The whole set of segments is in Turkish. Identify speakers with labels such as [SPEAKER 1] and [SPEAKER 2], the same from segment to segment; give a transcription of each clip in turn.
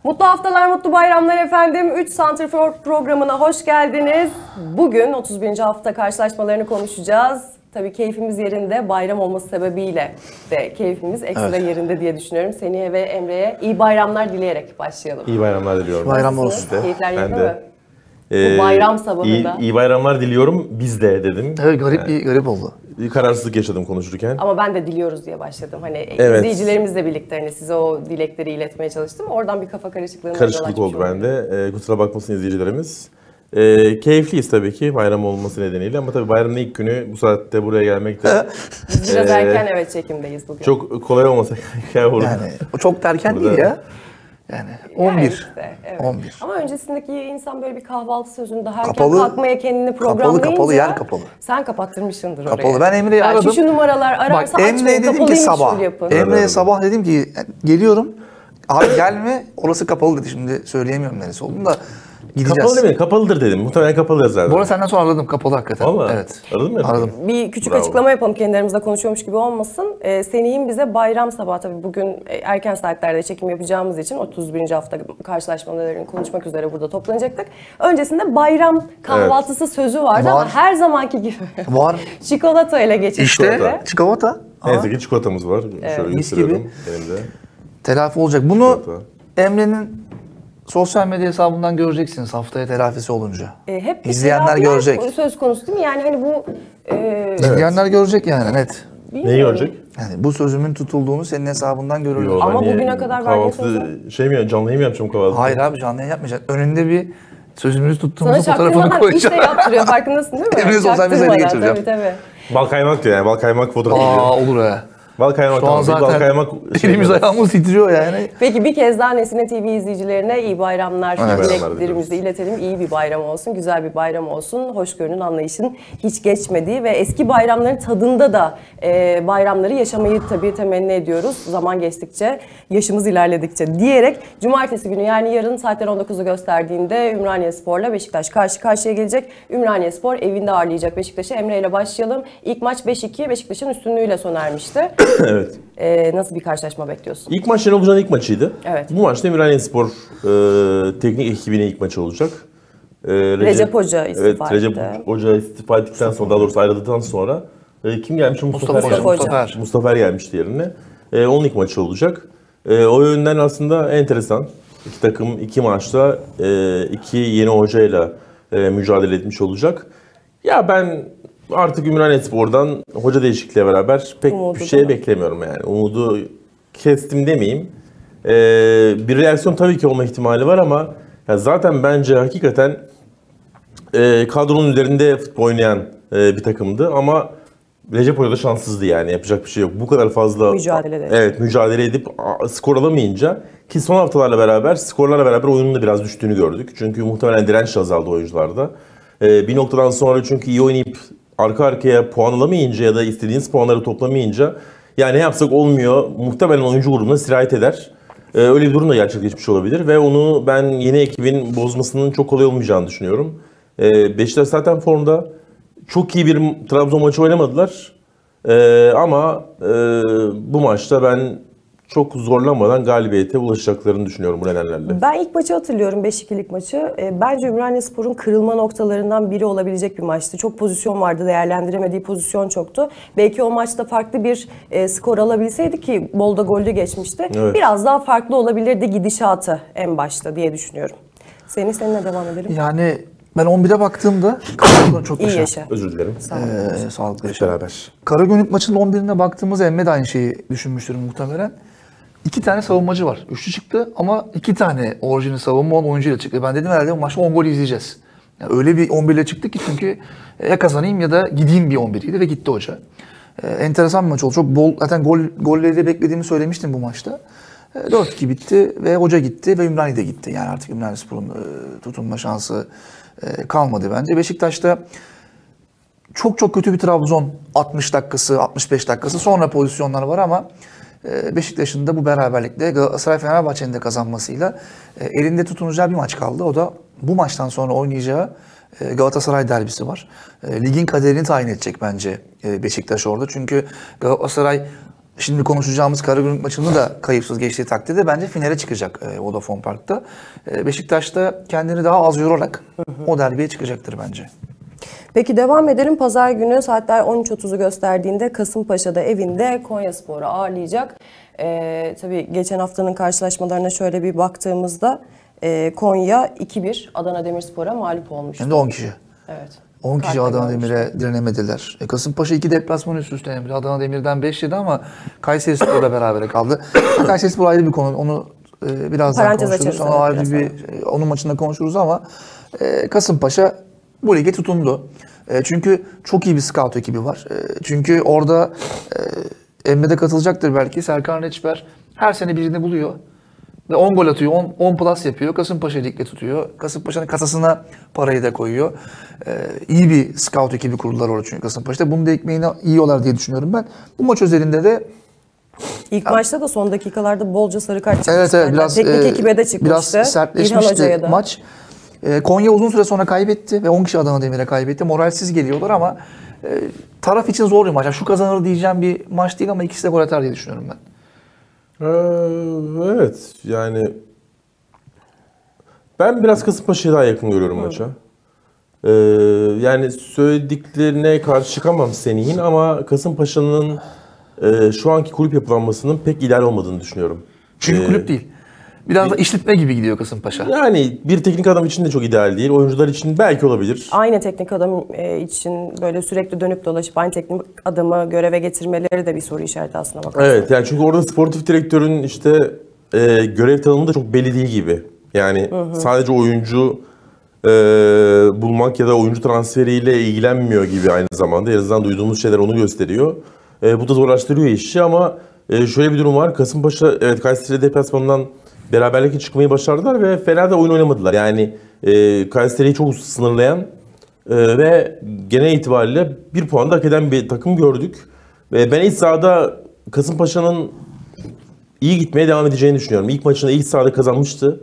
[SPEAKER 1] Mutlu haftalar, mutlu bayramlar efendim. 3 Santrfor programına hoş geldiniz. Bugün 31. hafta karşılaşmalarını konuşacağız. Tabii keyfimiz yerinde, bayram olması sebebiyle de keyfimiz ekstra yerinde diye düşünüyorum. Senih'e ve Emre'ye iyi bayramlar dileyerek başlayalım.
[SPEAKER 2] İyi bayramlar diliyorum.
[SPEAKER 3] Bayram olsun.
[SPEAKER 1] Keyifler yerinde
[SPEAKER 2] Ben de.
[SPEAKER 1] mi? Bu bayram sabahında.
[SPEAKER 2] İyi bayramlar diliyorum. Biz de dedim.
[SPEAKER 3] Evet, garip oldu.
[SPEAKER 2] Bir kararsızlık yaşadım konuşurken.
[SPEAKER 1] Ama ben de diliyoruz diye başladım. Hani
[SPEAKER 2] Evet.
[SPEAKER 1] izleyicilerimizle birlikte hani size o dilekleri iletmeye çalıştım. Oradan bir kafa karışıklığına
[SPEAKER 2] Karışıklık oldu bende. Kusura bakmasın izleyicilerimiz. Keyifliyiz tabii ki bayram olması nedeniyle ama tabii bayramın ilk günü bu saatte buraya gelmek de
[SPEAKER 1] Biz biraz erken evet çekimdeyiz bugün.
[SPEAKER 2] çok kolay olmasa
[SPEAKER 3] Yani o çok erken
[SPEAKER 2] Burada-
[SPEAKER 3] değil ya. Yani 11.
[SPEAKER 1] Yani işte, evet.
[SPEAKER 3] 11.
[SPEAKER 1] Ama öncesindeki insan böyle bir kahvaltı sözünü daha erken
[SPEAKER 3] Kapalı-
[SPEAKER 1] kalkmaya kendini programlayınca...
[SPEAKER 3] kapalı, yer kapalı.
[SPEAKER 1] Sen kapattırmışsındır orayı.
[SPEAKER 3] Kapalı. Ben Emre'yi aradım.
[SPEAKER 1] Şu numaralar ararsa
[SPEAKER 3] Bak
[SPEAKER 1] açmayın,
[SPEAKER 3] Emre'ye dedim ki
[SPEAKER 1] kapalıymış
[SPEAKER 3] sabah.
[SPEAKER 1] full yapın.
[SPEAKER 3] Emre'ye sabah dedim ki geliyorum. Abi gelme orası kapalı dedi. Şimdi söyleyemiyorum neresi olduğunu da gideceğiz.
[SPEAKER 2] kapalı değil mi? Kapalıdır dedim. Muhtemelen kapalı zaten.
[SPEAKER 3] Bu arada senden sonra aradım kapalı hakikaten.
[SPEAKER 2] Vallahi.
[SPEAKER 3] Evet.
[SPEAKER 2] Aradın mı?
[SPEAKER 3] Aradım.
[SPEAKER 1] Bir küçük
[SPEAKER 2] Bravo.
[SPEAKER 1] açıklama yapalım kendi aramızda konuşuyormuş gibi olmasın. Senih'in bize bayram sabahı tabii bugün erken saatlerde çekim yapacağımız için 31. hafta karşılaşmalarını konuşmak üzere burada toplanacaktık. Öncesinde bayram kahvaltısı sözü vardı ama
[SPEAKER 3] Var.
[SPEAKER 1] her zamanki gibi
[SPEAKER 3] Var.
[SPEAKER 1] çikolata ile geçecek.
[SPEAKER 3] İşte çikolata.
[SPEAKER 2] Neyse ki çikolatamız var. Şöyle
[SPEAKER 3] mis
[SPEAKER 2] gösteriyorum elimde.
[SPEAKER 3] Telafi olacak. Bunu
[SPEAKER 2] Çikolata.
[SPEAKER 3] Emre'nin sosyal medya hesabından göreceksiniz haftaya telafisi olunca.
[SPEAKER 1] Hep bir
[SPEAKER 3] İzleyenler
[SPEAKER 1] telafi
[SPEAKER 3] görecek.
[SPEAKER 1] söz konusu değil mi? Yani hani bu
[SPEAKER 3] İzleyenler görecek yani net.
[SPEAKER 2] Neyi görecek?
[SPEAKER 3] Yani bu sözümün tutulduğunu senin hesabından görürler.
[SPEAKER 2] Yo,
[SPEAKER 1] Ama
[SPEAKER 2] ben niye-
[SPEAKER 1] bugüne kadar verdiğin
[SPEAKER 2] kahvaltı şey mi canlı yayın mı yapacağım kahvaltı?
[SPEAKER 3] Hayır abi canlı yayın yapmayacak. Önünde bir sözümüzü
[SPEAKER 1] sana
[SPEAKER 3] tuttuğumuzun fotoğrafını
[SPEAKER 1] çaktırmadan iş de
[SPEAKER 3] koyacağım.
[SPEAKER 1] yaptırıyor farkındasın değil mi?
[SPEAKER 3] Emre sosyal medyaya
[SPEAKER 1] Çaktırmadan,
[SPEAKER 3] geçireceğim.
[SPEAKER 1] Tabii.
[SPEAKER 2] Bal kaymak diyor yani. Bal kaymak fotoğrafı diyor.
[SPEAKER 3] Olur ha.
[SPEAKER 2] Bal kaymak
[SPEAKER 3] Şu an
[SPEAKER 2] tamam. Bal
[SPEAKER 3] zaten
[SPEAKER 2] kaymak
[SPEAKER 3] elimiz ayağımız titriyor yani.
[SPEAKER 1] Peki bir kez daha Nesine TV izleyicilerine iyi bayramlar
[SPEAKER 2] Evet.
[SPEAKER 1] dileklerimizi iletelim. İyi bir bayram olsun, güzel bir bayram olsun. Hoşgörünün, anlayışın hiç geçmediği ve eski bayramların tadında da bayramları yaşamayı tabii temenni ediyoruz. Zaman geçtikçe, yaşımız ilerledikçe diyerek cumartesi günü yani yarın saatler 19'u gösterdiğinde Ümraniyespor'la Beşiktaş karşı karşıya gelecek. Ümraniyespor evinde ağırlayacak Beşiktaş'ı. Emre ile başlayalım. İlk maç 5-2 Beşiktaş'ın üstünlüğüyle sona ermişti.
[SPEAKER 2] Evet.
[SPEAKER 1] Nasıl bir karşılaşma bekliyorsun?
[SPEAKER 2] İlk maç Şenol Hoca'nın ilk maçıydı.
[SPEAKER 1] Evet.
[SPEAKER 2] Bu maçta Ümraniyespor teknik ekibinin ilk maçı olacak.
[SPEAKER 1] Recep Hoca istifa
[SPEAKER 2] Evet, Recep
[SPEAKER 1] etti.
[SPEAKER 2] Hoca istifa ettikten sonra, daha doğrusu ayrıldıktan sonra kim gelmiş?
[SPEAKER 3] Mustafa Hoca.
[SPEAKER 2] Mustafa gelmişti yerine. Onun ilk maçı olacak. O yönden aslında enteresan. İki takım iki maçta iki yeni hocayla mücadele etmiş olacak. Ya ben artık Ümraniyespor'dan hoca değişikliğiyle beraber pek
[SPEAKER 1] Umudu
[SPEAKER 2] bir şey
[SPEAKER 1] da.
[SPEAKER 2] beklemiyorum yani. Umudu kestim demeyeyim. Bir reaksiyon tabii ki olma ihtimali var ama ya zaten bence hakikaten kadronun üzerinde futbol oynayan bir takımdı ama Recep Hoca da şanssızdı yani yapacak bir şey yok. Bu kadar fazla mücadele edip skor alamayınca ki son haftalarla beraber skorlarla beraber oyunun da biraz düştüğünü gördük. Çünkü muhtemelen direnç azaldı oyuncularda. Bir noktadan sonra çünkü iyi oynayıp arka arkaya puan alamayınca ya da istediğiniz puanları toplamayınca yani ne yapsak olmuyor. Muhtemelen oyuncu grubuna sirayet eder. Öyle bir durum da gerçekleşmiş olabilir ve onu ben yeni ekibin bozmasının çok kolay olmayacağını düşünüyorum. Beşiktaş zaten formda. Çok iyi bir Trabzon maçı oynamadılar. Ama bu maçta ben çok zorlanmadan galibiyete ulaşacaklarını düşünüyorum bu nedenlerle.
[SPEAKER 1] Ben ilk maçı hatırlıyorum, 5-2'lik maçı. Bence Ümraniyespor'un kırılma noktalarından biri olabilecek bir maçtı. Çok pozisyon vardı, değerlendiremediği pozisyon çoktu. Belki o maçta farklı bir skor alabilseydi ki bolda gollü geçmişti.
[SPEAKER 2] Evet.
[SPEAKER 1] Biraz daha farklı olabilirdi gidişatı en başta diye düşünüyorum. Seninle devam edelim.
[SPEAKER 3] Yani ben 11'e baktığımda çok
[SPEAKER 1] İyi
[SPEAKER 3] yaşa.
[SPEAKER 1] yaşa.
[SPEAKER 2] Özür dilerim.
[SPEAKER 3] Sağlıklı
[SPEAKER 2] Hep
[SPEAKER 3] yaşa.
[SPEAKER 2] beraber.
[SPEAKER 3] Karagümrük maçının 11'ine baktığımızda Emre de aynı şeyi düşünmüştür muhtemelen. 2 tane savunmacı var. Üçlü çıktı ama 2 tane orijinal savunma olan oyuncuyla çıktı. Ben dedim herhalde bu maçta 10 gol izleyeceğiz. Yani öyle bir 11 ile çıktık ki çünkü ya kazanayım ya da gideyim bir 11 idi ve gitti hoca. Enteresan bir maç oldu. Çok bol, zaten golleri de beklediğimi söylemiştim bu maçta. 4-2 bitti ve hoca gitti ve Ümraniye de gitti. Yani artık Ümraniyespor'un tutunma şansı kalmadı bence. Beşiktaş'ta çok kötü bir Trabzon 60 dakikası, 65 dakikası sonra pozisyonlar var ama Beşiktaş'ın da bu beraberlikle Galatasaray Fenerbahçe'nin de kazanmasıyla elinde tutunacağı bir maç kaldı. O da bu maçtan sonra oynayacağı Galatasaray derbisi var. Ligin kaderini tayin edecek bence Beşiktaş orada. Çünkü Galatasaray şimdi konuşacağımız Karagümrük maçını da kayıpsız geçtiği takdirde bence finale çıkacak Vodafone Park'ta. Beşiktaş da kendini daha az yorarak o derbiye çıkacaktır bence.
[SPEAKER 1] Peki devam edelim. Pazar günü saatler 13.30'u gösterdiğinde Kasımpaşa'da evinde Konyaspor'u ağırlayacak. Tabii geçen haftanın karşılaşmalarına şöyle bir baktığımızda Konya 2-1 Adana Demirspor'a mağlup olmuştu.
[SPEAKER 3] Hem de 10 kişi.
[SPEAKER 1] Evet.
[SPEAKER 3] 10 kişi
[SPEAKER 1] Kartla
[SPEAKER 3] Adana
[SPEAKER 1] görmüştüm.
[SPEAKER 3] Demir'e direnemediler. Kasımpaşa 2 deplasman üst üste yenildi. Adana Demir'den 5 yedi ama Kayserispor'la berabere kaldı. Kayserispor ayrı bir konu. Onu birazdan
[SPEAKER 1] Parantez
[SPEAKER 3] konuşuruz.
[SPEAKER 1] açarız,
[SPEAKER 3] Ama
[SPEAKER 1] evet,
[SPEAKER 3] ayrı
[SPEAKER 1] biraz
[SPEAKER 3] bir onun maçında konuşuruz ama Kasımpaşa bu lige tutundu. Çünkü çok iyi bir scout ekibi var. Çünkü orada Emre'de katılacaktır belki. Serkan Reçber her sene birini buluyor. Ve 10 gol atıyor, 10 plus yapıyor. Kasımpaşa ligde tutuyor. Kasımpaşa'nın kasasına parayı da koyuyor. İyi bir scout ekibi kurdular orada çünkü Kasımpaşa'da. Bunu da ekmeğini yiyorlar diye düşünüyorum ben. Bu maç özelinde de
[SPEAKER 1] İlk maçta da son dakikalarda bolca sarı kart çıkmıştı.
[SPEAKER 3] evet
[SPEAKER 1] Yani
[SPEAKER 3] biraz
[SPEAKER 1] teknik ekibe de çıkmıştı.
[SPEAKER 3] biraz sertleşmişti
[SPEAKER 1] da.
[SPEAKER 3] maç. Konya uzun süre sonra kaybetti ve 10 kişi Adana Demir'e kaybetti. Moralsiz geliyorlar ama taraf için zor bir maç. Yani şu kazanır diyeceğim bir maç değil ama ikisi de gol atar diye düşünüyorum ben.
[SPEAKER 2] Evet yani ben biraz Kasımpaşa'ya daha yakın görüyorum maça. Yani söylediklerine karşı çıkamam Semih'in ama Kasımpaşa'nın şu anki kulüp yapılanmasının pek ideal olmadığını düşünüyorum.
[SPEAKER 3] Çünkü kulüp değil. Biraz da işletme gibi gidiyor Kasımpaşa.
[SPEAKER 2] Yani bir teknik adam için de çok ideal değil. Oyuncular için belki olabilir.
[SPEAKER 1] Aynı teknik adam için böyle sürekli dönüp dolaşıp aynı teknik adamı göreve getirmeleri de bir soru işareti aslında bakarsan.
[SPEAKER 2] Evet yani çünkü orada sportif direktörün işte görev tanımı da çok belli değil gibi. Yani sadece oyuncu bulmak ya da oyuncu transferiyle ilgilenmiyor gibi aynı zamanda. En azından duyduğumuz şeyler onu gösteriyor. Bu da zorlaştırıyor işi ama şöyle bir durum var. Kasımpaşa evet Kayseri deplasmanından beraberlikle çıkmayı başardılar ve fena da oyun oynamadılar. Yani Kayseri'yi çok sınırlayan ve genel itibariyle bir puan da hak eden bir takım gördük. Ben iç sahada Kasımpaşa'nın iyi gitmeye devam edeceğini düşünüyorum. İlk maçında iç sahada kazanmıştı.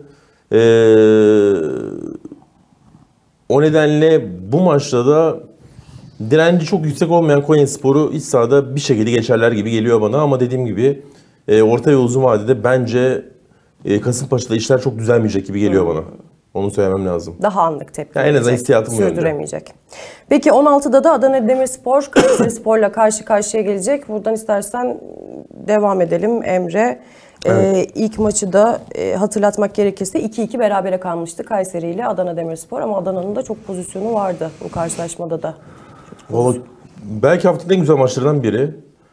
[SPEAKER 2] O nedenle bu maçta da direnci çok yüksek olmayan Konyaspor'u iç sahada bir şekilde geçerler gibi geliyor bana. Ama dediğim gibi orta ve uzun vadede bence Kasımpaşa'da işler çok düzelmeyecek gibi geliyor bana. Onu söylemem lazım.
[SPEAKER 1] Daha anlık tepki
[SPEAKER 2] Yani en azından
[SPEAKER 1] verecek,
[SPEAKER 2] hissiyatım bu yönde.
[SPEAKER 1] sürdüremeyecek. Peki 16'da da Adana Demirspor Kayserispor'la karşı karşıya gelecek. Buradan istersen devam edelim Emre.
[SPEAKER 2] Evet.
[SPEAKER 1] İlk maçı da hatırlatmak gerekirse 2-2 berabere kalmıştı Kayseri ile Adana Demirspor ama Adana'nın da çok pozisyonu vardı bu karşılaşmada da.
[SPEAKER 2] Vallahi belki haftanın en güzel maçlarından biri.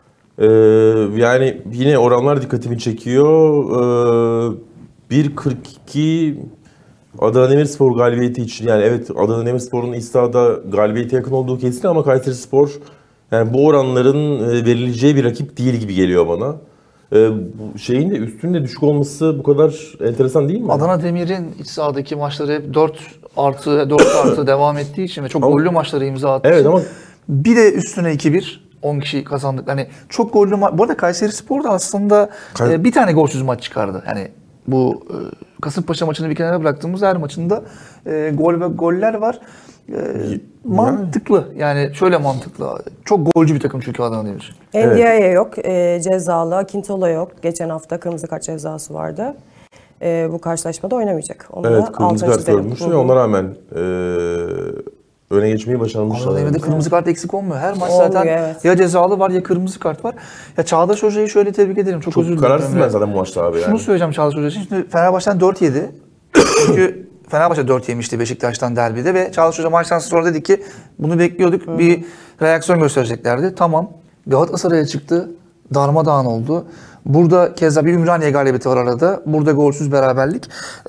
[SPEAKER 2] Yani yine oranlar dikkatimi çekiyor. 1.42 Adana Demirspor galibiyeti için yani evet Adana Demirspor'un iç sahada galibiyete yakın olduğu kesin ama Kayserispor yani bu oranların verileceği bir rakip değil gibi geliyor bana. Bu şeyin de üstünde düşük olması bu kadar enteresan değil mi?
[SPEAKER 3] Adana Demir'in iç sahadaki maçları hep 4+4 devam ettiği için ve çok gollü maçları imza attığı
[SPEAKER 2] Evet
[SPEAKER 3] için.
[SPEAKER 2] ama
[SPEAKER 3] Bir de üstüne 2-1 10 kişi kazandık. Hani çok gollü maç. Bu arada Kayserispor da aslında bir tane golsüz maç çıkardı. Yani bu Kasımpaşa maçını bir kenara bıraktığımız her maçında gol ve goller var. Mantıklı. Yani şöyle mantıklı. Çok golcü bir takım çünkü Adana Demir.
[SPEAKER 1] Ndiaye yok, cezalı, Akintola yok. Geçen hafta kırmızı kart cezası vardı. Bu karşılaşmada oynamayacak. Onu
[SPEAKER 2] evet
[SPEAKER 1] da
[SPEAKER 2] kırmızı
[SPEAKER 1] altını
[SPEAKER 2] kart
[SPEAKER 1] çizelim.
[SPEAKER 2] görmüş ve ona rağmen öne geçmeyi başarmışlar.
[SPEAKER 3] Adana Demir'de kırmızı kart eksik olmuyor. Her maç
[SPEAKER 1] Olmuyor,
[SPEAKER 3] zaten
[SPEAKER 1] evet.
[SPEAKER 3] ya cezalı var ya kırmızı kart var. Ya Çağdaş Hoca'yı şöyle tebrik ederim. Çok özür
[SPEAKER 2] Çok
[SPEAKER 3] dilerim.
[SPEAKER 2] kararsız ben zaten bu maçta abi yani.
[SPEAKER 3] Şunu söyleyeceğim Çağdaş Hoca için. Şimdi Fenerbahçe'den 4 yedi. Çünkü Fenerbahçe 4 yemişti Beşiktaş'tan derbide ve Çağdaş Hoca maçtan sonra dedi ki bunu bekliyorduk. Bir reaksiyon göstereceklerdi. Tamam. Galatasaray'a çıktı. Darmadağın oldu. Burada keza bir Ümraniye galibiyeti var arada. Burada golsüz beraberlik.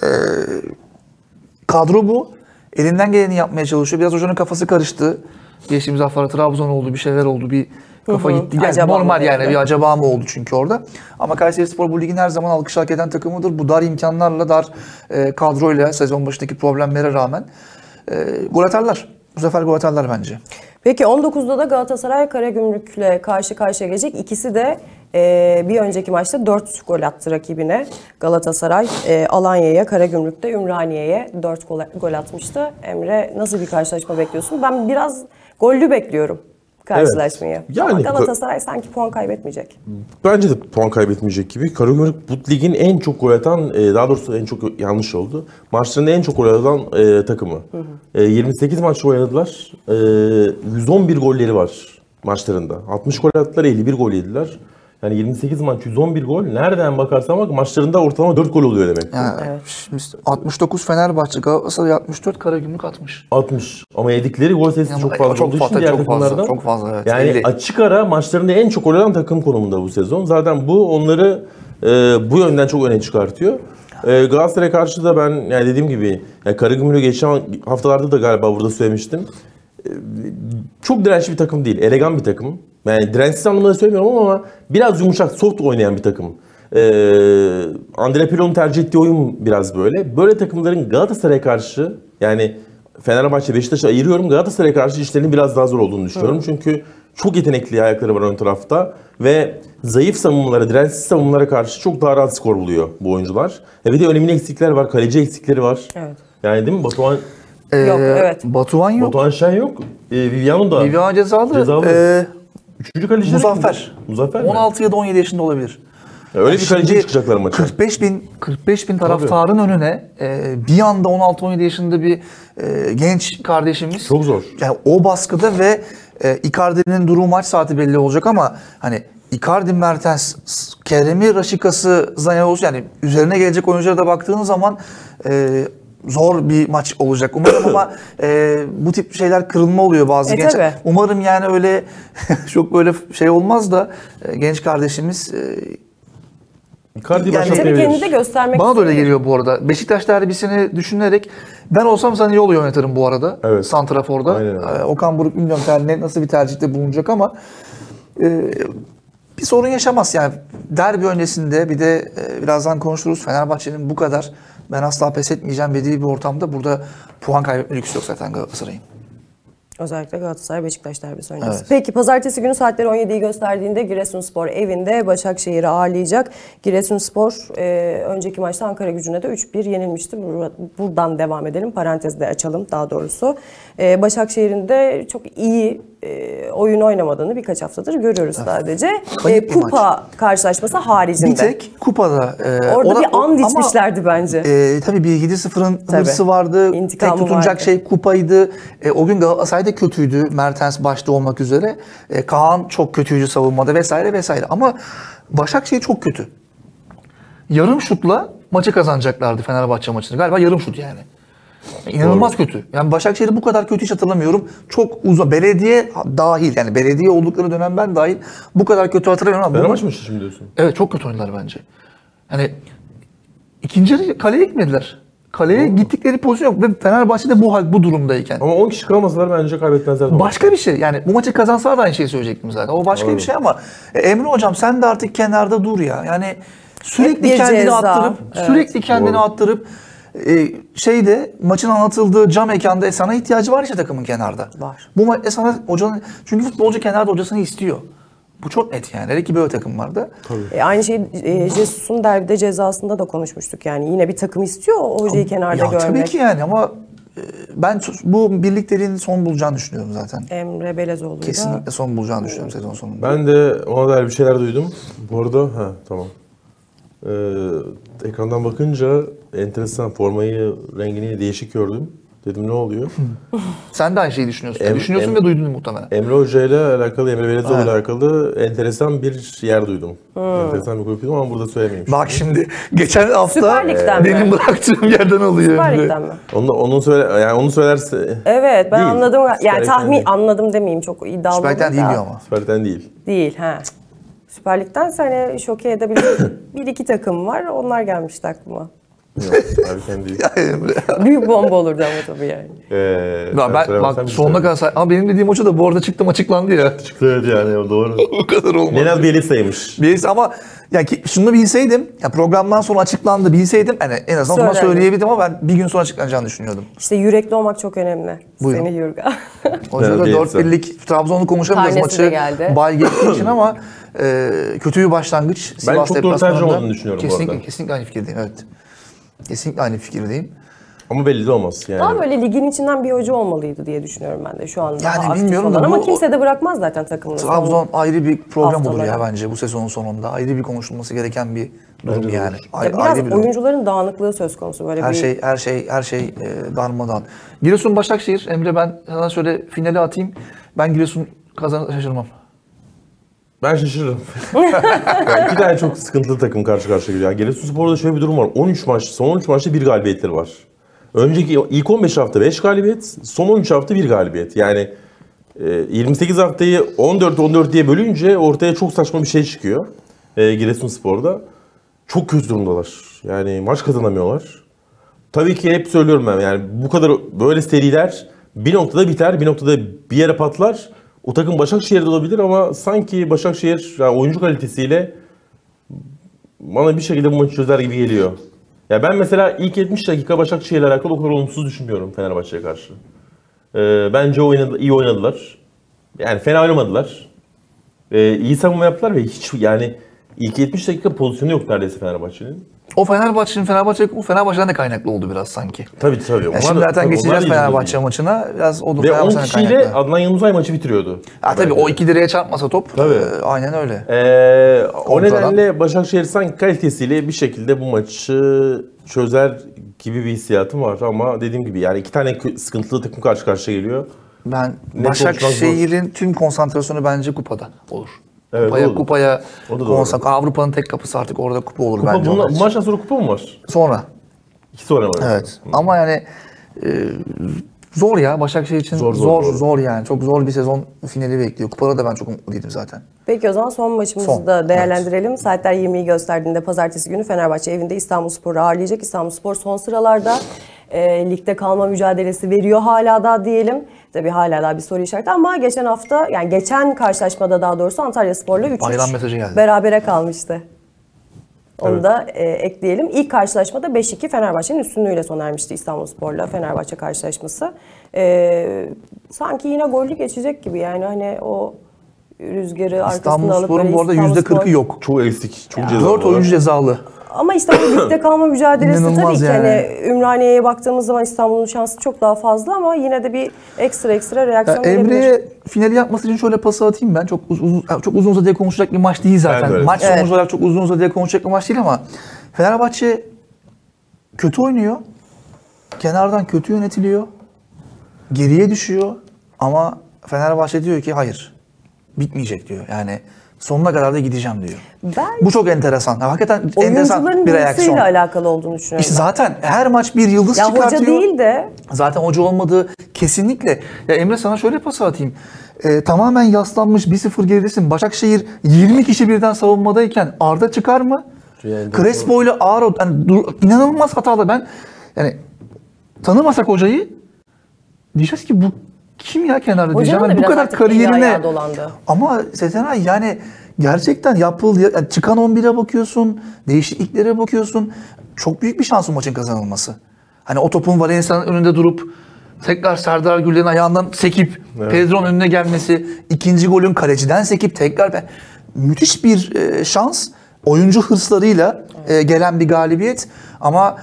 [SPEAKER 3] Kadro bu. Elinden geleni yapmaya çalışıyor. Biraz hocanın kafası karıştı. Geçtiğimiz hafta Trabzon oldu, bir şeyler oldu, bir kafa gitti. Yani
[SPEAKER 1] Acaba
[SPEAKER 3] normal
[SPEAKER 1] mı
[SPEAKER 3] yani
[SPEAKER 1] oldu?
[SPEAKER 3] bir acaba mı oldu çünkü orada. Ama Kayserispor bu ligin her zaman alkış hak eden takımıdır. Bu dar imkanlarla, dar kadroyla sezon başındaki problemlere rağmen gol atarlar. Bu sefer gol atarlar bence.
[SPEAKER 1] Peki 19'da da Galatasaray Karagümrük'le karşı karşıya gelecek. İkisi de bir önceki maçta 4 gol attı rakibine. Galatasaray Alanya'ya, Karagümrük'te Ümraniye'ye 4 gol atmıştı. Emre nasıl bir karşılaşma bekliyorsun? Ben biraz gollü bekliyorum. karşılaşmayı.
[SPEAKER 2] Evet. Yani-
[SPEAKER 1] Ama Galatasaray sanki puan kaybetmeyecek.
[SPEAKER 2] Bence de puan kaybetmeyecek gibi. Karagümrük bu ligin en çok gol atan, daha doğrusu en çok yanlış oldu. Maçlarında en çok gol atan takımı. 28 maç oynadılar. 111 golleri var maçlarında. 60 gol attılar, 51 gol yediler. Yani 28 maç, 111 gol. Nereden bakarsan bak maçlarında ortalama 4 gol oluyor demek.
[SPEAKER 3] Yani şimdi 69 Fenerbahçe, Galatasaray 64, Karagümrük 60.
[SPEAKER 2] 60. Ama yedikleri gol sayısı çok fazla
[SPEAKER 3] çok
[SPEAKER 2] olduğu
[SPEAKER 3] fazla,
[SPEAKER 2] için diğer
[SPEAKER 3] çok fazla,
[SPEAKER 2] takımlardan.
[SPEAKER 3] çok fazla, evet.
[SPEAKER 2] Yani
[SPEAKER 3] 50.
[SPEAKER 2] açık ara maçlarında en çok gol atan takım konumunda bu sezon. Zaten bu onları bu yönden çok öne çıkartıyor. Galatasaray'a karşı da ben yani dediğim gibi yani Karagümrük'ü geçen haftalarda da galiba burada söylemiştim. Çok dirençli bir takım değil. Elegan bir takım. Yani dirençsiz anlamında söylemiyorum ama biraz yumuşak, soft oynayan bir takım. Andrea Pirlo'nun tercih ettiği oyun biraz böyle. Böyle takımların Galatasaray'a karşı yani Fenerbahçe, Beşiktaş'ı ayırıyorum. Galatasaray'a karşı işlerinin biraz daha zor olduğunu düşünüyorum. Çünkü çok yetenekli ayakları var ön tarafta ve zayıf savunmalara, dirençsiz savunmalara karşı çok daha rahat skor buluyor bu oyuncular. Bir de önemli eksikler var, kaleci eksikleri var.
[SPEAKER 1] Evet.
[SPEAKER 2] Yani değil mi? Batuhan
[SPEAKER 1] Yok, evet.
[SPEAKER 3] Batuhan yok.
[SPEAKER 2] Batuhan Şen yok. Viviano da.
[SPEAKER 3] Vivian cezalı.
[SPEAKER 2] Cezalı. Üçüncü kaleci
[SPEAKER 3] Muzaffer.
[SPEAKER 2] Muzaffer mi?
[SPEAKER 3] 16 ya da 17 yaşında olabilir.
[SPEAKER 2] Öyle bir kaleci
[SPEAKER 3] Şimdi
[SPEAKER 2] çıkacaklar maça.
[SPEAKER 3] 45 bin taraftarın önüne bir anda 16-17 yaşında bir genç kardeşimiz.
[SPEAKER 2] Çok zor.
[SPEAKER 3] Yani o baskıda ve Icardi'nin durumu maç saati belli olacak ama hani Icardi, Mertens, Kerem'i, Raşika'sı, Zaniolo'su yani üzerine gelecek oyunculara da baktığın zaman zor bir maç olacak. Umarım ama bu tip şeyler kırılma oluyor bazı genç.
[SPEAKER 1] Tabii.
[SPEAKER 3] Umarım yani öyle çok böyle şey olmaz da genç kardeşimiz
[SPEAKER 2] Icardi
[SPEAKER 3] Yani-
[SPEAKER 1] Tabii
[SPEAKER 2] başlatmayabilir.
[SPEAKER 1] kendini de göstermek
[SPEAKER 3] bana da öyle
[SPEAKER 1] istiyor.
[SPEAKER 3] geliyor bu arada. Beşiktaş derbisini düşünerek ben olsam Zaniolo'yu oynatırım bu arada.
[SPEAKER 2] Evet.
[SPEAKER 3] Santrafor'da.
[SPEAKER 2] Aynen öyle.
[SPEAKER 3] Okan Buruk bilmiyorum nasıl bir tercihte bulunacak ama bir sorun yaşamaz yani. Derbi öncesinde bir de birazdan konuşuruz. Fenerbahçe'nin bu kadar ben asla pes etmeyeceğim dediği bir ortamda burada puan kaybetme lüksü yok zaten Galatasaray'ın.
[SPEAKER 1] Özellikle Galatasaray Beşiktaş derbisi öncesi.
[SPEAKER 3] Evet.
[SPEAKER 1] Peki pazartesi günü saatleri 17'yi gösterdiğinde Giresunspor evinde Başakşehir'i ağırlayacak. Giresunspor önceki maçta Ankaragücü'ne de 3-1 yenilmişti. Buradan devam edelim. Parantezde açalım daha doğrusu. Başakşehir'in de çok iyi oyun oynamadığını birkaç haftadır görüyoruz sadece.
[SPEAKER 3] Kayıp bir
[SPEAKER 1] Kupa karşılaşması haricinde.
[SPEAKER 3] Bir tek kupada.
[SPEAKER 1] Orada bir and içmişlerdi bence.
[SPEAKER 3] Tabii bir 7-0'ın
[SPEAKER 1] Tabii.
[SPEAKER 3] hırsı vardı.
[SPEAKER 1] İntikamı
[SPEAKER 3] Tek tutunacak
[SPEAKER 1] vardı.
[SPEAKER 3] şey kupaydı. O gün Galatasaray da kötüydü. Mertens başta olmak üzere. Kaan çok kötüydü savunmada vesaire vesaire. Ama Başakşehir çok kötü. Yarım şutla maçı kazanacaklardı Fenerbahçe maçını. Galiba yarım şut yani. İnanılmaz kötü. Yani Başakşehir'i bu kadar kötü hiç hatırlamıyorum. Çok uzun. Belediye dahil yani belediye oldukları dönem ben dahil bu kadar kötü hatırlamıyorum. Ama bu
[SPEAKER 2] Fenerbahçe mı şimdi diyorsun?
[SPEAKER 3] Evet çok kötü oynadılar bence. Yani ikinci yarı kaleye gitmediler. Kaleye gittikleri pozisyon yok ve Fenerbahçe'de bu durumdayken.
[SPEAKER 2] Ama 10 kişi kalmasalar bence kaybetmezler.
[SPEAKER 3] Başka bir şey yani bu maçı kazansalar da aynı şeyi söyleyecektim zaten. O başka bir şey ama Emre hocam sen de artık kenarda dur ya. Yani
[SPEAKER 1] Hep
[SPEAKER 3] sürekli
[SPEAKER 1] bir
[SPEAKER 3] kendini
[SPEAKER 1] ceza.
[SPEAKER 3] attırıp
[SPEAKER 1] Evet.
[SPEAKER 3] sürekli kendini
[SPEAKER 2] Doğru.
[SPEAKER 3] attırıp maçın anlatıldığı cam ekanda sana ihtiyacı var işte takımın kenarda.
[SPEAKER 1] Var.
[SPEAKER 3] Bu maçta sana hocanın çünkü futbolcu kenarda hocasını istiyor. Bu çok net yani. Hele ki böyle takım vardı.
[SPEAKER 1] Aynı şeyi Jesus'un derbide cezasında da konuşmuştuk. Yani yine bir takım istiyor o hocayı kenarda
[SPEAKER 3] Ya
[SPEAKER 1] görmek.
[SPEAKER 3] tabii ki yani ama ben bu birlikteliğin son bulacağını düşünüyorum zaten.
[SPEAKER 1] Emre Belezoğlu'yla.
[SPEAKER 3] Kesinlikle son bulacağını düşünüyorum sezon sonunda.
[SPEAKER 2] Ben de ona dair bir şeyler duydum. Bu arada tamam. Ekrandan bakınca enteresan formayı, rengini değişik gördüm. Dedim ne oluyor?
[SPEAKER 3] Sen de aynı şeyi düşünüyorsun.
[SPEAKER 2] Em-
[SPEAKER 3] Düşünüyorsun
[SPEAKER 2] em-
[SPEAKER 3] ve duydun muhtemelen.
[SPEAKER 2] Emre Hoca ile alakalı, Emre Belezoğlu ile
[SPEAKER 3] Evet.
[SPEAKER 2] alakalı enteresan bir yer duydum. Enteresan bir kulüp duydum ama burada söylemeyeyim.
[SPEAKER 3] Bak şimdi geçen hafta
[SPEAKER 1] Süper Lig'den mi?
[SPEAKER 3] benim bıraktığım yerden alıyor
[SPEAKER 1] Süper
[SPEAKER 3] Emre.
[SPEAKER 1] Lig'den mi?
[SPEAKER 2] Onu söylerse
[SPEAKER 1] Evet ben
[SPEAKER 2] Değil.
[SPEAKER 1] anladım.
[SPEAKER 2] Süper
[SPEAKER 1] Yani
[SPEAKER 2] Lig'den
[SPEAKER 1] tahmin
[SPEAKER 2] değil.
[SPEAKER 1] anladım demeyeyim çok iddialı.
[SPEAKER 3] Süper Lig'den
[SPEAKER 1] olur
[SPEAKER 3] değil
[SPEAKER 1] da.
[SPEAKER 3] diyor ama.
[SPEAKER 2] Süper'den değil.
[SPEAKER 1] Değil Süper Lig'den seni şoke edebilir. Bir iki takım var onlar gelmişti aklıma.
[SPEAKER 2] Yok, Süper'den değil.
[SPEAKER 3] Ya Emre.
[SPEAKER 1] Büyük bomba olurdu ama tabii yani.
[SPEAKER 3] Ya ben bak sonuna kadar ama benim dediğim hoca da bu arada çıktım açıklandı ya.
[SPEAKER 2] Evet yani o doğru.
[SPEAKER 3] O kadar olmaz.
[SPEAKER 2] En az bir elit saymış.
[SPEAKER 3] Birisi ama ya şunu bilseydim, ya programdan sonra açıklandı bilseydim yani en azından o zaman
[SPEAKER 1] Söylerdim.
[SPEAKER 3] söyleyebilirdim ama ben bir gün sonra açıklanacağını düşünüyordum.
[SPEAKER 1] İşte yürekli olmak çok önemli.
[SPEAKER 3] Buyurun.
[SPEAKER 1] Seni Yurga.
[SPEAKER 3] Hoca da
[SPEAKER 2] Evet,
[SPEAKER 3] 4-1'lik Trabzon'u konuşamayacağız
[SPEAKER 1] Karnesi de
[SPEAKER 3] maçı.
[SPEAKER 1] geldi.
[SPEAKER 3] Bay geçtiği için ama kötü bir başlangıç. Sivas
[SPEAKER 2] çok doğru tercih
[SPEAKER 3] deplasmanında.
[SPEAKER 2] olduğunu düşünüyorum bu
[SPEAKER 3] kesinlikle,
[SPEAKER 2] arada.
[SPEAKER 3] Kesinlikle aynı fikirdeyim evet. Kesinlikle aynı fikirdeyim.
[SPEAKER 2] Ama belli de olmaz yani.
[SPEAKER 1] Daha böyle ligin içinden bir hoca olmalıydı diye düşünüyorum ben de şu anda.
[SPEAKER 3] Yani
[SPEAKER 1] Daha aktif
[SPEAKER 3] bilmiyorum da
[SPEAKER 1] olan. Ama
[SPEAKER 3] bu-
[SPEAKER 1] kimse de bırakmaz zaten takımını.
[SPEAKER 3] Trabzon ayrı bir problem olur
[SPEAKER 1] haftalara.
[SPEAKER 3] ya bence bu sezonun sonunda. Ayrı bir konuşulması gereken bir durum
[SPEAKER 2] Bence de
[SPEAKER 3] yani.
[SPEAKER 2] olur.
[SPEAKER 3] Ayrı,
[SPEAKER 1] Biraz
[SPEAKER 3] ayrı bir durum.
[SPEAKER 1] oyuncuların dağınıklığı söz konusu. Böyle
[SPEAKER 3] Her şey darmadağın. Giresun Başakşehir. Emre, ben sana şöyle finale atayım. Ben Giresun kazanır şaşırmam.
[SPEAKER 2] Ben şaşırırım. Yani iki tane çok sıkıntılı takım karşı karşıya geliyor. Yani Giresunspor'da şöyle bir durum var. 13 maç, son 13 maçta 1 galibiyetleri var. Önceki ilk 15 hafta 5 galibiyet, son 13 hafta 1 galibiyet. Yani 28 haftayı 14-14 diye bölünce ortaya çok saçma bir şey çıkıyor. Giresunspor'da. Çok kötü durumdalar. Yani maç kazanamıyorlar. Tabii ki hep söylüyorum ben, yani bu kadar böyle seriler bir noktada biter, bir noktada bir yere patlar. O takım Başakşehir'de olabilir ama sanki Başakşehir yani oyuncu kalitesiyle bana bir şekilde bu maçı çözer gibi geliyor. Ya ben mesela ilk 70 dakika Başakşehir'le alakalı o kadar olumsuz düşünmüyorum Fenerbahçe'ye karşı. Bence iyi oynadılar. Yani fena oynamadılar. İyi savunma yaptılar ve hiç yani ilk 70 dakika pozisyonu yok neredeyse Fenerbahçe'nin.
[SPEAKER 3] O Fenerbahçe'den de kaynaklı oldu biraz sanki.
[SPEAKER 2] Tabii.
[SPEAKER 3] Ya şimdi zaten geçeceğiz Fenerbahçe maçına. Biraz o da
[SPEAKER 2] ve 10
[SPEAKER 3] Fenerbahçe'den
[SPEAKER 2] kişiyle
[SPEAKER 3] kaynaklı.
[SPEAKER 2] Adnan Yanuzay maçı bitiriyordu.
[SPEAKER 3] Ha tabii o iki direğe çarpmasa top.
[SPEAKER 2] Tabii.
[SPEAKER 3] Aynen öyle.
[SPEAKER 2] O
[SPEAKER 3] Kontradan.
[SPEAKER 2] nedenle Başakşehir sanki kalitesiyle bir şekilde bu maçı çözer gibi bir hissiyatım var ama dediğim gibi yani iki tane sıkıntılı takım karşı karşıya geliyor.
[SPEAKER 3] Ben
[SPEAKER 2] Ne
[SPEAKER 3] Başakşehir'in tüm konsantrasyonu bence kupada olur.
[SPEAKER 2] Evet, olur.
[SPEAKER 3] Kupaya
[SPEAKER 2] O da doğru.
[SPEAKER 3] Avrupa'nın tek kapısı artık orada kupa olur
[SPEAKER 2] Kupa,
[SPEAKER 3] bence. o
[SPEAKER 2] bu
[SPEAKER 3] maç.
[SPEAKER 2] maçtan sonra kupa mı var?
[SPEAKER 3] Sonra.
[SPEAKER 2] İkisi var ama.
[SPEAKER 3] Evet. Ama yani zor ya Başakşehir için zor yani. Çok zor bir sezon finali bekliyor. Kupada da ben çok umutluydum zaten.
[SPEAKER 1] Peki o zaman son maçımızı
[SPEAKER 3] Son,
[SPEAKER 1] da değerlendirelim. Saatler 20'yi gösterdiğinde pazartesi günü Fenerbahçe evinde İstanbulspor'u ağırlayacak. İstanbulspor son sıralarda ligde kalma mücadelesi veriyor hala da diyelim. Tabii hala daha bir soru işareti ama geçen hafta yani geçen karşılaşmada daha doğrusu Antalyaspor'la 3-3
[SPEAKER 3] Bayram mesajı geldi.
[SPEAKER 1] berabere kalmıştı. Onu
[SPEAKER 2] Evet.
[SPEAKER 1] da ekleyelim. İlk karşılaşmada 5-2 Fenerbahçe'nin üstünlüğüyle sona ermişti İstanbulspor'la Fenerbahçe karşılaşması. Sanki yine gollü geçecek gibi yani hani o rüzgarı arkasına alıp
[SPEAKER 3] İstanbulspor'un
[SPEAKER 1] böyle
[SPEAKER 3] bu arada
[SPEAKER 1] İstanbulspor-
[SPEAKER 3] %40'ı yok.
[SPEAKER 2] Çok eksik, çok cezalı
[SPEAKER 3] 4 oyuncu cezalı.
[SPEAKER 1] Ama işte bu ligde kalma mücadelesi tabii
[SPEAKER 3] İnanılmaz
[SPEAKER 1] ki
[SPEAKER 3] yani.
[SPEAKER 1] hani Ümraniye'ye baktığımız zaman İstanbul'un şansı çok daha fazla ama yine de bir ekstra
[SPEAKER 3] Ya
[SPEAKER 1] reaksiyon gelebilir.
[SPEAKER 3] Emre'ye finali yapması için şöyle pası atayım ben. Çok uzun uzadıya konuşacak bir maç değil
[SPEAKER 2] Ben de
[SPEAKER 3] zaten.
[SPEAKER 2] öyle.
[SPEAKER 3] Maç
[SPEAKER 1] Evet.
[SPEAKER 3] sonucu olarak çok uzun uzadıya konuşacak bir maç değil ama Fenerbahçe kötü oynuyor. Kenardan kötü yönetiliyor. Geriye düşüyor ama Fenerbahçe diyor ki hayır. Bitmeyecek diyor. Yani sonuna kadar da gideceğim diyor.
[SPEAKER 1] Ben
[SPEAKER 3] Bu çok enteresan. Ya, hakikaten enteresan
[SPEAKER 1] oyuncuların
[SPEAKER 3] bir reaksiyon.
[SPEAKER 1] hırsıyla alakalı olduğunu düşünüyorum.
[SPEAKER 3] İşte zaten her maç bir yıldız
[SPEAKER 1] ya
[SPEAKER 3] çıkartıyor.
[SPEAKER 1] hoca değil de
[SPEAKER 3] Zaten hoca olmadığı kesinlikle. Ya Emre sana şöyle pas atayım. Tamamen yaslanmış 1-0 geridesin. Başakşehir 20 kişi birden savunmadayken Arda çıkar mı?
[SPEAKER 2] Yani
[SPEAKER 3] Crespo ile Aro yani inanılmaz hatalı. Ben yani tanımasak hocayı diyeceğiz ki bu kim ya kenarda diyeceğim.
[SPEAKER 1] hocanın da
[SPEAKER 3] Yani bu
[SPEAKER 1] biraz
[SPEAKER 3] kadar
[SPEAKER 1] artık eli
[SPEAKER 3] kariyerine
[SPEAKER 1] ayağı dolandı.
[SPEAKER 3] ama Sezenay yani gerçekten yani çıkan 11'e bakıyorsun, değişikliklere bakıyorsun. Çok büyük bir şans bu maçın kazanılması. Hani o topun Valencia'nın önünde durup tekrar Serdar Gürler'in ayağından sekip Pedro'nun önüne gelmesi, ikinci golün kaleciden sekip tekrar müthiş bir şans. Oyuncu hırslarıyla gelen bir galibiyet ama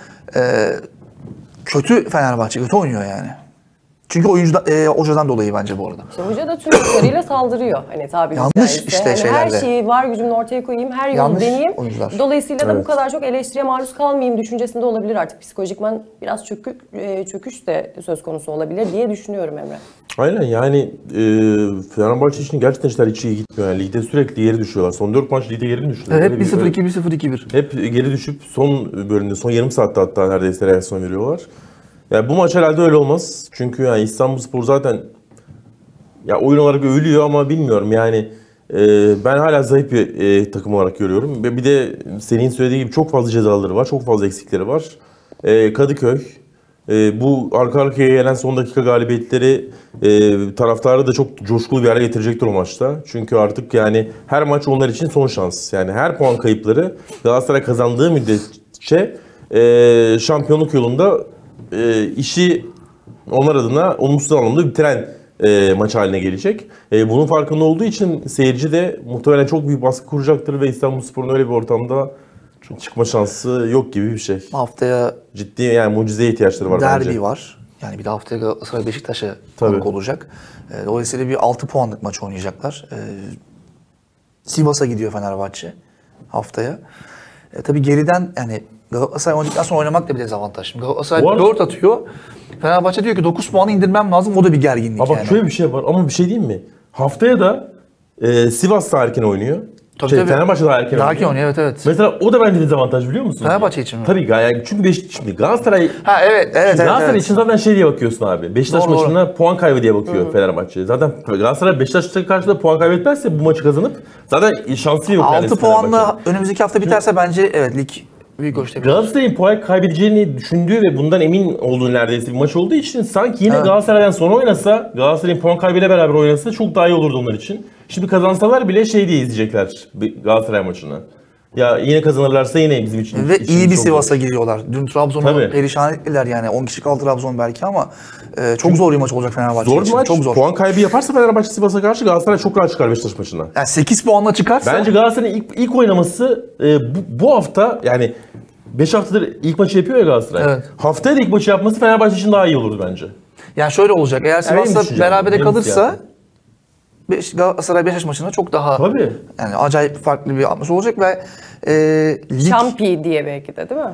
[SPEAKER 3] kötü Fenerbahçe kötü oynuyor yani. Çünkü hocadan dolayı bence bu arada.
[SPEAKER 1] İşte hoca da tüm güçleriyle saldırıyor. Hani tabiri
[SPEAKER 3] Yanlış
[SPEAKER 1] caizse.
[SPEAKER 3] işte
[SPEAKER 1] Hani
[SPEAKER 3] şeylerle.
[SPEAKER 1] her şeyi var gücümle ortaya koyayım, her yolu
[SPEAKER 3] Yanlış
[SPEAKER 1] deneyeyim.
[SPEAKER 3] oyuncular.
[SPEAKER 1] Dolayısıyla da bu
[SPEAKER 2] Evet.
[SPEAKER 1] kadar çok eleştiriye maruz kalmayayım düşüncesinde olabilir artık. Psikolojikman biraz çöküş de söz konusu olabilir diye düşünüyorum Emre.
[SPEAKER 2] Aynen yani Fenerbahçe için gerçekten işler hiç iyi gitmiyor. Yani ligde sürekli geri düşüyorlar. Son 4 maç ligde geri düştüler.
[SPEAKER 3] Hep
[SPEAKER 2] Böyle
[SPEAKER 3] 1-0,
[SPEAKER 2] bir-
[SPEAKER 3] 2-1, 2-1.
[SPEAKER 2] Hep geri düşüp son bölümde, son yarım saatte hatta neredeyse reaksiyon veriyorlar. Yani bu maç herhalde öyle olmaz. Çünkü yani İstanbulspor zaten ya oyun olarak övülüyor ama bilmiyorum yani ben hala zayıf bir takım olarak görüyorum. Ve bir de senin söylediğin gibi çok fazla cezaları var, çok fazla eksikleri var. Kadıköy, bu arka arkaya gelen son dakika galibiyetleri taraftarı da çok coşkulu bir hale getirecektir o maçta. Çünkü artık yani her maç onlar için son şans. Yani her puan kayıpları Galatasaray kazandığı müddetçe şampiyonluk yolunda işi onlar adına olumsuz anlamda bitiren maç haline gelecek. Bunun farkında olduğu için seyirci de muhtemelen çok büyük baskı kuracaktır ve İstanbulspor'un öyle bir ortamda Çıkma şansı yok gibi bir şey.
[SPEAKER 3] Haftaya
[SPEAKER 2] Ciddi yani mucizeye ihtiyaçları var
[SPEAKER 3] derbi
[SPEAKER 2] bence.
[SPEAKER 3] var. Yani bir de haftaya Galatasaray Beşiktaş'a
[SPEAKER 2] Tabii.
[SPEAKER 3] konuk olacak. Dolayısıyla bir 6 puanlık maç oynayacaklar. Sivas'a gidiyor Fenerbahçe haftaya. Tabii geriden yani Galatasaray oynadıktan sonra oynamak da bir dezavantaj. Şimdi Galatasaray
[SPEAKER 2] Bu arada-
[SPEAKER 3] 4 atıyor. Fenerbahçe diyor ki 9 puanı indirmem lazım. O da bir gerginlik
[SPEAKER 2] Ama bak
[SPEAKER 3] yani.
[SPEAKER 2] şöyle bir şey var ama bir şey diyeyim mi? Haftaya da Sivas da erken oynuyor.
[SPEAKER 3] Tabii, tabii.
[SPEAKER 2] Fenerbahçe daha erken
[SPEAKER 3] Daha erken oynuyor, evet, evet.
[SPEAKER 2] Mesela o da bence dezavantaj biliyor musun?
[SPEAKER 3] Fenerbahçe için mi?
[SPEAKER 2] Tabii yani çünkü şimdi Galatasaray
[SPEAKER 3] Ha evet, evet,
[SPEAKER 2] Galatasaray
[SPEAKER 3] evet.
[SPEAKER 2] için zaten şey diye bakıyorsun abi. Beşiktaş
[SPEAKER 3] Doğru,
[SPEAKER 2] maçına puan kaybı diye bakıyor Fenerbahçe. Zaten Galatasaray Beşiktaş'a karşı da puan kaybetmezse bu maçı kazanıp zaten şansı yok.
[SPEAKER 3] 6
[SPEAKER 2] neredeyse
[SPEAKER 3] puanla
[SPEAKER 2] Fenerbahçe'nin.
[SPEAKER 3] önümüzdeki hafta biterse bence evet lig büyük ölçüde biter.
[SPEAKER 2] Galatasaray'ın puan kaybedeceğini düşündüğü ve bundan emin olduğu neredeyse bir maç olduğu için sanki yine
[SPEAKER 3] Evet.
[SPEAKER 2] Galatasaray'dan sonra oynasa, Galatasaray'ın puan kaybıyla beraber oynasa çok daha iyi olurdu onlar için. Şimdi kazansalar bile şey diye izleyecekler Galatasaray maçını. Ya yine kazanırlarsa yine bizim için.
[SPEAKER 3] Ve
[SPEAKER 2] için
[SPEAKER 3] iyi bir
[SPEAKER 2] çok
[SPEAKER 3] Sivas'a
[SPEAKER 2] zor.
[SPEAKER 3] gidiyorlar. Dün Trabzon'u
[SPEAKER 2] Tabii.
[SPEAKER 3] perişan ettiler yani. 10 kişi kaldı Trabzon belki ama çok zor bir maç olacak Fenerbahçe
[SPEAKER 2] Zor bir
[SPEAKER 3] için.
[SPEAKER 2] maç.
[SPEAKER 3] Çok zor.
[SPEAKER 2] Puan kaybı yaparsa Fenerbahçe Sivas'a karşı Galatasaray çok rahat çıkar Beşiktaş maçına.
[SPEAKER 3] Yani 8 puanla çıkarsa
[SPEAKER 2] Bence Galatasaray'ın ilk oynaması bu hafta yani 5 haftadır ilk maçı yapıyor ya Galatasaray.
[SPEAKER 3] Evet.
[SPEAKER 2] Haftaya da ilk maçı yapması Fenerbahçe için daha iyi olurdu bence.
[SPEAKER 3] yani şöyle olacak. Eğer
[SPEAKER 2] benim
[SPEAKER 3] Sivas'la
[SPEAKER 2] düşüncem,
[SPEAKER 3] berabere
[SPEAKER 2] benim
[SPEAKER 3] kalırsa Galatasaray Beşiktaş maçında çok daha
[SPEAKER 2] Tabii.
[SPEAKER 3] yani acayip farklı bir atmosfer olacak ve lig
[SPEAKER 1] Şampi diye belki de değil mi?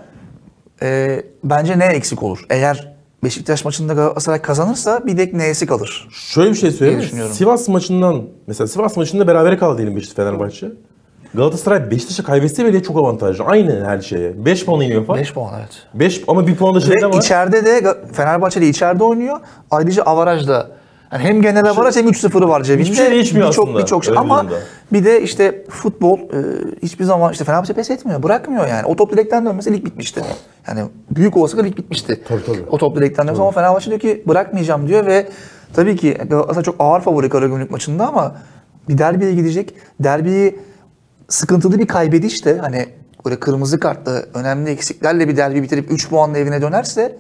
[SPEAKER 3] bence ne eksik olur? Eğer Beşiktaş maçında Galatasaray kazanırsa bir de neyesi kalır?
[SPEAKER 2] Şöyle bir şey söyleyeyim mi?
[SPEAKER 3] düşünüyorum.
[SPEAKER 2] Sivas maçından mesela Sivas maçında berabere kaldı diyelim Beşiktaş Fenerbahçe. Galatasaray Beşiktaş'a kaybetse bile çok avantajlı. Aynı her şeye. 5 puan iniyor fark.
[SPEAKER 3] 5 puan evet.
[SPEAKER 2] 5 ama 1 puan da şeyde
[SPEAKER 3] Ve
[SPEAKER 2] var.
[SPEAKER 3] içeride de Fenerbahçe de içeride oynuyor. Ayrıca avarajda. Yani hem genel avaraj hem 3-0'ı var cebinde.
[SPEAKER 2] Hiçbir şey değişmiyor aslında,
[SPEAKER 3] Birçok şey.
[SPEAKER 2] öyle
[SPEAKER 3] Ama
[SPEAKER 2] bir durumda.
[SPEAKER 3] bir de işte futbol hiçbir zaman işte Fenerbahçe pes etmiyor. Bırakmıyor yani. O top direkten dönmese lig bitmişti. Yani büyük olasılıkla lig bitmişti.
[SPEAKER 2] Tabii.
[SPEAKER 3] O top direkten dönmese ama Fenerbahçe diyor ki bırakmayacağım diyor ve tabii ki Galatasaray çok ağır favori Karagümrük maçında ama bir derbiye gidecek. Derbiyi sıkıntılı bir kaybediş de hani böyle kırmızı kartla önemli eksiklerle bir derbi bitirip 3 puanla evine dönerse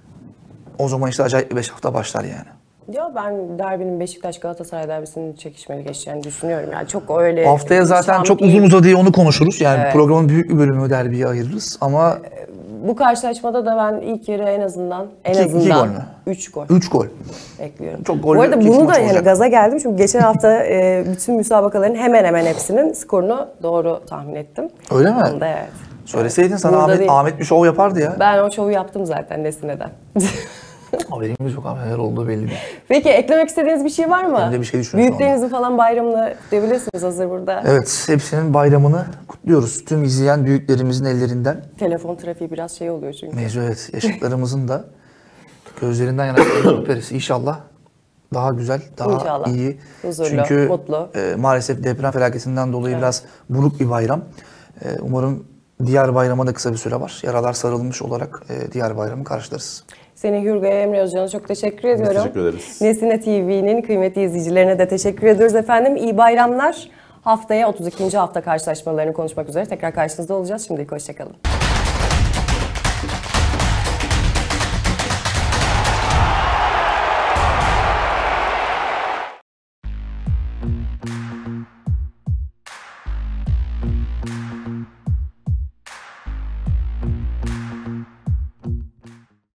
[SPEAKER 3] o zaman işte acayip bir 5 hafta başlar yani.
[SPEAKER 1] Ya ben derbinin Beşiktaş-Galatasaray derbisinin çekişmeli geçeceğini düşünüyorum. Yani çok öyle...
[SPEAKER 3] Haftaya zaten çok
[SPEAKER 1] Şampi-
[SPEAKER 3] uzun uzadıya onu konuşuruz. Yani
[SPEAKER 1] Evet.
[SPEAKER 3] programın büyük bir bölümü derbiye ayırırız ama
[SPEAKER 1] Bu karşılaşmada da ben ilk yarı en azından
[SPEAKER 3] İki gol mü?
[SPEAKER 1] 3 gol
[SPEAKER 3] 3 gol.
[SPEAKER 1] bekliyorum.
[SPEAKER 3] Çok
[SPEAKER 1] Bu
[SPEAKER 3] gollü,
[SPEAKER 1] arada
[SPEAKER 3] keyifli
[SPEAKER 1] bunu
[SPEAKER 3] maç
[SPEAKER 1] da yani
[SPEAKER 3] olacak.
[SPEAKER 1] gaza geldim çünkü geçen hafta bütün müsabakaların hemen hemen hepsinin skorunu doğru tahmin ettim.
[SPEAKER 3] Öyle mi?
[SPEAKER 1] Onda evet.
[SPEAKER 3] Söyleseydin sana
[SPEAKER 1] Burada değil.
[SPEAKER 3] Ahmet bir şov yapardı ya.
[SPEAKER 1] Ben o şovu yaptım zaten Nesine'den.
[SPEAKER 3] Haberimiz yok abi, neler olduğu belli değil.
[SPEAKER 1] Peki eklemek istediğiniz bir şey var mı?
[SPEAKER 3] Ben de bir şey düşünüyorum şu
[SPEAKER 1] Büyüklerinizin falan bayramını kutlayabilirsiniz hazır burada.
[SPEAKER 3] Evet, hepsinin bayramını kutluyoruz. Tüm izleyen büyüklerimizin ellerinden.
[SPEAKER 1] Telefon trafiği biraz şey oluyor çünkü.
[SPEAKER 3] Mevzu evet, yaşıtlarımızın da gözlerinden yanaklarını öperiz. İnşallah daha güzel, daha
[SPEAKER 1] İnşallah.
[SPEAKER 3] iyi.
[SPEAKER 1] Huzurlu,
[SPEAKER 3] Çünkü
[SPEAKER 1] mutlu.
[SPEAKER 3] Maalesef deprem felaketinden dolayı biraz buruk bir bayram. Umarım diğer bayrama da kısa bir süre var. Yaralar sarılmış olarak diğer bayramı karşılarız.
[SPEAKER 1] Seni Hürga'ya, Emre Özcan'a çok teşekkür ediyorum.
[SPEAKER 2] teşekkür ederiz.
[SPEAKER 1] Nesine TV'nin kıymetli izleyicilerine de teşekkür ediyoruz efendim. İyi bayramlar. Haftaya 32. hafta karşılaşmalarını konuşmak üzere tekrar karşınızda olacağız. Şimdilik hoşçakalın.